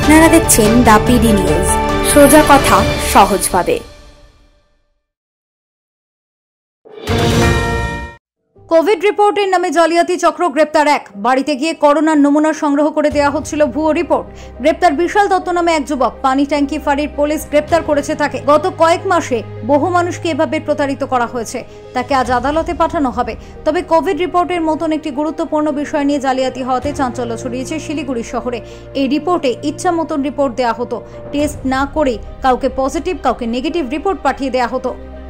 আপনারা দেখছেন the PD news, সোজা কথা সহজভাবে। কোভিড রিপোর্টের নামে জালিয়াতি চক্র গ্রেপ্তার এক। বাড়িতে গিয়ে করোনার নমুনা সংগ্রহ করে দেওয়া হচ্ছিল ভুয়ো রিপোর্ট। গ্রেপ্তার বিশাল দত্ত নামে এক যুবক। পানি ট্যাঙ্কি ফাঁড়ির পুলিশ গ্রেপ্তার করেছে তাকে। গত কয়েক মাসে বহু মানুষকে এভাবে প্রতারিত করা হয়েছে। তাকে আজ আদালতে পাঠানো হবে। তবে কোভিড রিপোর্টের মতন একটি গুরুত্বপূর্ণ বিষয় নিয়ে জালিয়াতি হওয়াতে চাঞ্চল্য ছড়িয়েছে শিলিগুড়ি শহরে। এই রিপোর্টে ইচ্ছা মতন রিপোর্ট দেওয়া হতো। টেস্ট না করে কাউকে পজিটিভ কাউকে নেগেটিভ রিপোর্ट पाठिए देया हो तो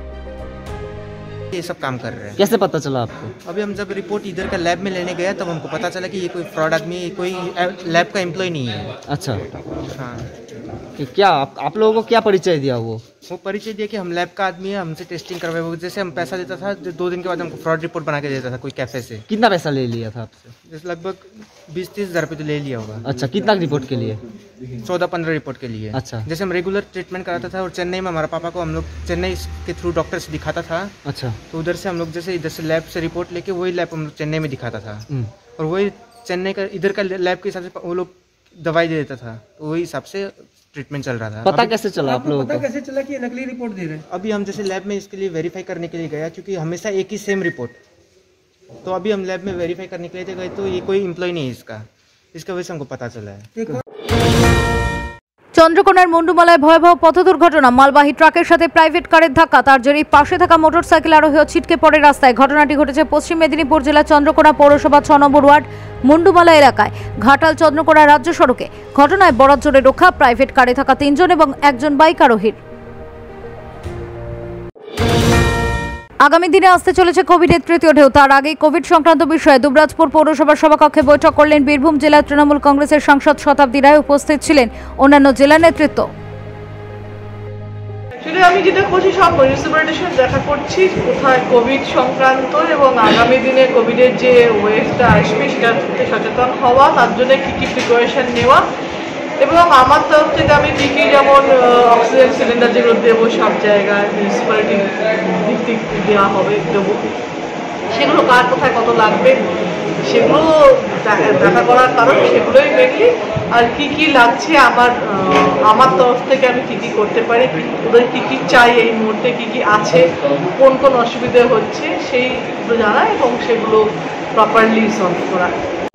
ये सब काम कर रहे हैं। कैसे पता चला आपको? अभी हम जब रिपोर्ट इधर का लैब में लेने गए तब हमको पता चला कि ये कोई फ्रॉड आदमी, कोई लैब का एम्प्लॉय नहीं है। अच्छा, हाँ। क्या आप लोगों को क्या परिचय दिया? वो परिचय दिया कि हम लैब का आदमी है, हमसे टेस्टिंग करवाए। जैसे हम पैसा देता था, 2 दिन के बाद हमको फ्रॉड रिपोर्ट बना के देता था कोई कैफे से। कितना पैसा ले लिया था आपसे? जैसे लगभग 20-30 हज़ार रुपये तो ले लिया होगा। अच्छा, कितना रिपोर्ट के लिए? 14-15 रिपोर्ट के लिए। अच्छा, जैसे हम रेगुलर ट्रीटमेंट कराता था और चेन्नई में हमारा पापा को हम लोग चेन्नई के थ्रू डॉक्टर से दिखाता था। अच्छा, तो उधर से हम लोग जैसे इधर से लैब से रिपोर्ट लेके वही लैब हम लोग चेन्नई में दिखाता था और वही चेन्नई का इधर का लैब के हिसाब से वो लोग दवाई दे देता था। तो वही हिसाब से ट्रीटमेंट चल रहा था। पता कैसे चला आप लोगों को? पता कैसे चला कि ये नकली रिपोर्ट दे रहे हैं? अभी हम जैसे लैब में इसके लिए वेरीफाई करने के लिए गया, क्योंकि हमेशा एक ही सेम रिपोर्ट। तो अभी हम लैब में वेरीफाई करने के लिए गए तो ये कोई एम्प्लॉय नहीं है इसका वजह से हमको पता चला है। চন্দ্রকোনার মুন্ডুমালায় ভয়াবহ পথ দুর্ঘটনা। মালবাহী ট্রাকের সাথে প্রাইভেট কারের ধাক্কা। তার জেরেই পাশে থাকা মোটরসাইকেল আরোহীও ছিটকে পড়ে রাস্তায়। ঘটনাটি ঘটেছে পশ্চিম মেদিনীপুর জেলার চন্দ্রকোনা পৌরসভা 6 নম্বর ওয়ার্ড মুন্ডুমালা এলাকায় ঘাটাল চন্দ্রকোনা রাজ্য সড়কে। ঘটনায় বরাত জোরে রক্ষা প্রাইভেট কারে থাকা 3 জন এবং একজন বাইক আরোহীর। আগামী দিনে আসতে চলেছে কোভিডের তৃতীয় ঢেউ। তার আগেই কোভিড সংক্রান্ত বিষয়ে দুবরাজপুর পৌরসভার সভাকক্ষে বৈঠক করলেন বীরভূম জেলা তৃণমূল কংগ্রেসের সাংসদ শতাব্দী রায়। উপস্থিত ছিলেন অন্যান্য জেলা নেতৃত্ব। আমি যেটা করছি সব মিউনিসিপ্যালিটির দেখা করছি কোথায় কোভিড সংক্রান্ত এবং আগামী দিনে কোভিডের যে ওয়েভটা আসবে সেটা সচেতন হওয়া, তার জন্য কি কি প্রিপারেশন নেওয়া এবং আমার তরফ থেকে আমি কী কী যেমন অক্সিজেন সিলিন্ডার যেগুলো দেবো সব জায়গায় মিউনিসিপ্যালিটির ভিত্তিক দেওয়া হবে দেবো, সেগুলো কার কোথায় কত লাগবে সেগুলো দেখা করার কারণ সেগুলোই মেনলি। আর কি কি লাগছে আমার তরফ থেকে আমি কি কি করতে পারি, ওদের কি কি চাই এই মুহূর্তে, কি কি আছে, কোন কোন অসুবিধে হচ্ছে সেইগুলো জানা এবং সেগুলো প্রপারলি সলভ করা।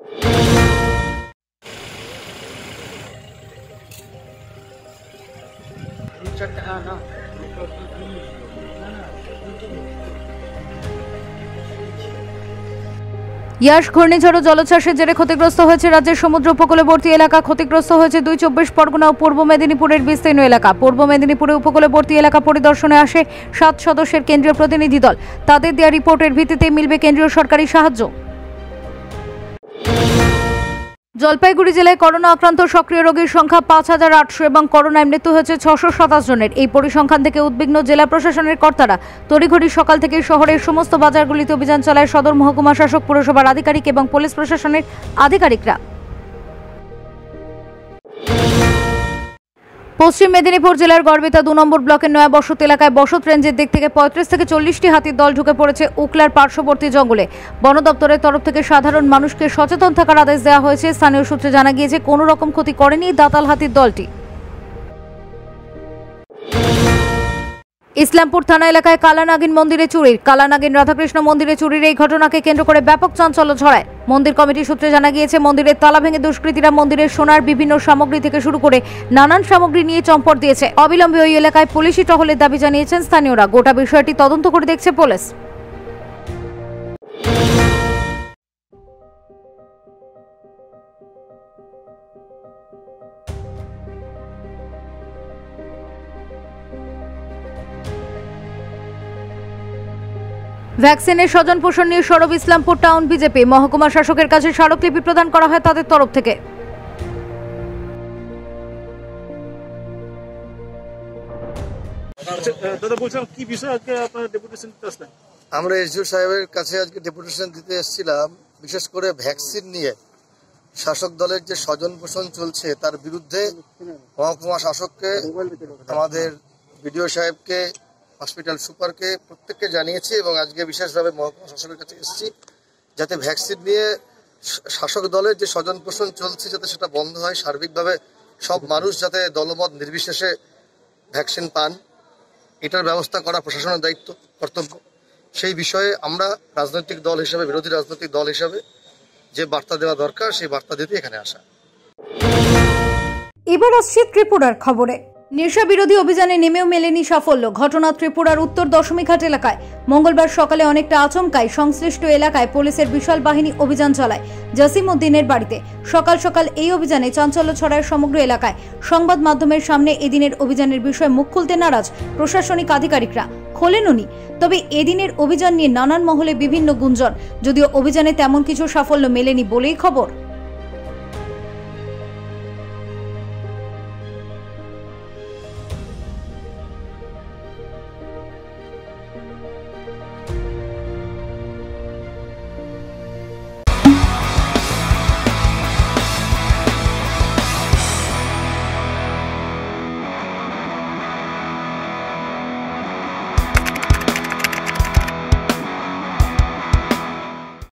ইয়াস ঘূর্ণিঝড় ও জলোচ্ছ্বাসের জেরে ক্ষতিগ্রস্ত হয়েছে রাজ্যের সমুদ্র উপকূলবর্তী এলাকা। ক্ষতিগ্রস্ত হয়েছে 2 24 পরগনা ও পূর্ব মেদিনীপুরের বিস্তীর্ণ এলাকা। পূর্ব মেদিনীপুরে উপকূলবর্তী এলাকা পরিদর্শনে আসে 7 সদস্যের কেন্দ্রীয় প্রতিনিধি দল। তাদের দেওয়া রিপোর্টের ভিত্তিতে মিলবে কেন্দ্রীয় সরকারি সাহায্য। জলপাইগুড়ি জেলায় করোনা আক্রান্ত সক্রিয় রোগীর সংখ্যা 5800 এবং করোনায় মৃত্যু হয়েছে 627 জনের। এই পরিসংখ্যান থেকে উদ্বিগ্ন জেলা প্রশাসনের কর্তারা। তড়িঘড়ি সকাল থেকে শহরের সমস্ত বাজারগুলিতে অভিযান চালায় সদর মহকুমা শাসক, পুরসভার আধিকারিক এবং পুলিশ প্রশাসনের আধিকারিকরা। পশ্চিম মেদিনীপুর জেলার গড়বেতা 2 নম্বর ব্লকের নয়া বসত এলাকায় বসত রেঞ্জের দিক থেকে 35 থেকে 40টি হাতির দল ঢুকে পড়েছে উকলার পার্শ্ববর্তী জঙ্গলে। বন দপ্তরের তরফ থেকে সাধারণ মানুষকে সচেতন থাকার আদেশ দেওয়া হয়েছে। স্থানীয় সূত্রে জানা গিয়েছে কোনো রকম ক্ষতি করেনি দাতাল হাতির দলটি। ইসলামপুর থানা এলাকায় কালানাগিন মন্দিরে চুরির। কালানাগিন রাধাকৃষ্ণ মন্দিরে চুরির এই ঘটনাকে কেন্দ্র করে ব্যাপক চাঞ্চল্য ছড়ায়। মন্দির কমিটি সূত্রে জানা গিয়েছে মন্দিরের তালা ভেঙে দুষ্কৃতীরা মন্দিরের সোনার বিভিন্ন সামগ্রী থেকে শুরু করে নানান সামগ্রী নিয়ে চম্পট দিয়েছে। অবিলম্বে ওই এলাকায় পুলিশি টহলের দাবি জানিয়েছেন স্থানীয়রা। গোটা বিষয়টি তদন্ত করে দেখছে পুলিশ। ভ্যাকসিনের স্বজন পোষণ নিয়ে সরব ইসলামপুর টাউন বিজেপি। মহকুমা শাসকের কাছে স্মারকলিপি প্রদান করা হয় তাদের তরফ থেকে। আমরা এসডিও সাহেবের কাছে আজকে ডেপুটেশন দিতে এসেছিলাম, বিশেষ করে ভ্যাকসিন নিয়ে শাসক দলের যে স্বজন পোষণ চলছে তার বিরুদ্ধে মহকুমা শাসককে, আমাদের বিডিও সাহেবকে, হসপিটাল সুপারকে প্রত্যেককে জানিয়েছি এবং আজকে বিশেষভাবে মহকুমা শাসকের কাছে এসেছি যাতে ভ্যাকসিন নিয়ে শাসক দলের যে স্বজন পোষণ চলছে যাতে সেটা বন্ধ হয়, সার্বিকভাবে সব মানুষ যাতে দলমত নির্বিশেষে ভ্যাকসিন পান, এটার ব্যবস্থা করা প্রশাসনের দায়িত্ব, কর্তব্য। সেই বিষয়ে আমরা রাজনৈতিক দল হিসেবে, বিরোধী রাজনৈতিক দল হিসেবে যে বার্তা দেওয়া দরকার সেই বার্তা দিতে এখানে আসা। এবার আসছে ত্রিপুরার খবরে। নেশা বিরোধী অভিযানে নেমেও মেলেনি সাফল্য। ঘটনা ত্রিপুরার উত্তর দশমীঘাট এলাকায়। মঙ্গলবার সকালে অনেকটা আচমকায় সংশ্লিষ্ট এলাকায় পুলিশের বিশাল বাহিনী অভিযান চালায় জসিম উদ্দিনের বাড়িতে। সকাল সকাল এই অভিযানে চাঞ্চল্য ছড়ায় সমগ্র এলাকায়। সংবাদ মাধ্যমের সামনে এদিনের অভিযানের বিষয়ে মুখ খুলতে নারাজ প্রশাসনিক আধিকারিকরা। খোলেননি, তবে এদিনের অভিযান নিয়ে নানান মহলে বিভিন্ন গুঞ্জন। যদিও অভিযানে তেমন কিছু সাফল্য মেলেনি বলেই খবর।